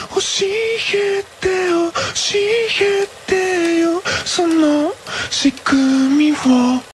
えてよその仕組みを